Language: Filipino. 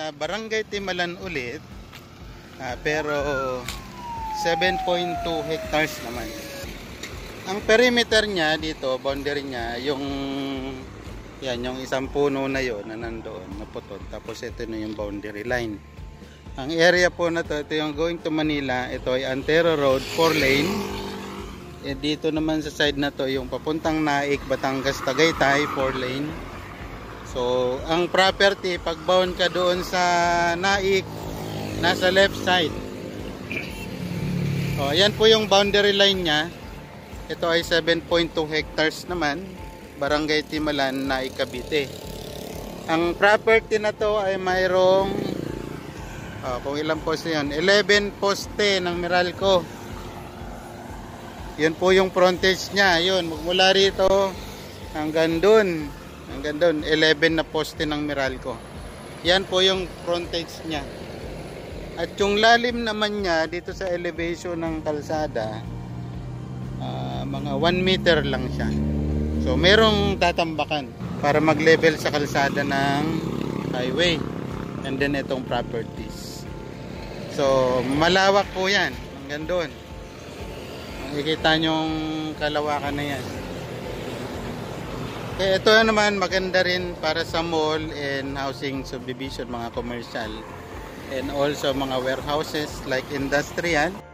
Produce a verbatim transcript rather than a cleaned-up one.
Barangay Timalan ulit, uh, pero seven point two hectares naman. Ang perimeter niya dito, boundary niya, yung yan, yung isang puno na yon na nandoon, naputol. Tapos ito na yung boundary line. Ang area po na to, ito yung going to Manila, ito ay Antero Road, four lane. E dito naman sa side na to, yung papuntang Naik, Batangas, Tagaytay, four lane. So, ang property, pag bound ka doon sa Naik, nasa left side. O, yan po yung boundary line niya. Ito ay seven point two hectares naman, Barangay Timalan, Naik, Cavite. Ang property na to ay mayroong, oh, kung ilang poste yan, eleven poste ng Meralco. Yun po yung frontage niya. Yun, magmula rito hanggang dun, hanggang dun, eleven na poste ng Meralco. Yan po yung frontage niya. At yung lalim naman niya dito sa elevation ng kalsada, uh, mga one meter lang siya. So merong tatambakan para mag-level sa kalsada ng highway. And then itong properties. So malawak po yan hanggang doon. Makikita nyong kalawakan na yan. Kaya ito naman maganda rin para sa mall and housing subdivision, mga commercial. And also mga warehouses like industrial.